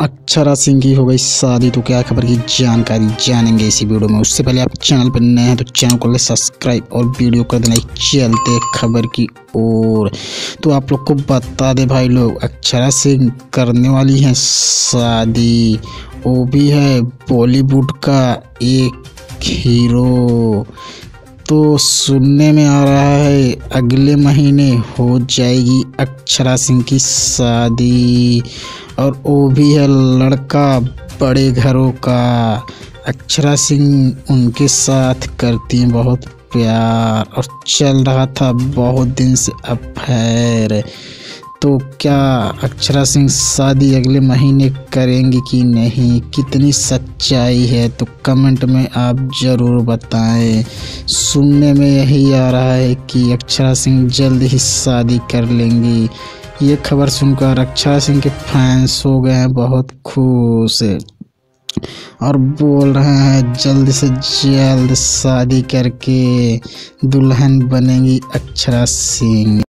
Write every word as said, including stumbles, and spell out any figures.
अक्षरा सिंह की हो गई शादी, तो क्या खबर की जानकारी जानेंगे इसी वीडियो में। उससे पहले आप चैनल पर नए हैं तो चैनल को ले सब्सक्राइब और वीडियो कर देना। चलते खबर की ओर, तो आप लोग को बता दे भाई लोग, अक्षरा सिंह करने वाली हैं शादी, वो भी है बॉलीवुड का एक हीरो। तो सुनने में आ रहा है अगले महीने हो जाएगी अक्षरा सिंह की शादी, और वो भी है लड़का बड़े घरों का। अक्षरा सिंह उनके साथ करती हैं बहुत प्यार, और चल रहा था बहुत दिन से अफेयर। तो क्या अक्षरा सिंह शादी अगले महीने करेंगी कि नहीं, कितनी सच्चाई है, तो कमेंट में आप ज़रूर बताएं। सुनने में यही आ रहा है कि अक्षरा सिंह जल्द ही शादी कर लेंगी। ये खबर सुनकर अक्षरा सिंह के फैंस हो गए हैं बहुत खुश, और बोल रहे हैं जल्द से जल्द शादी करके दुल्हन बनेंगी अक्षरा सिंह।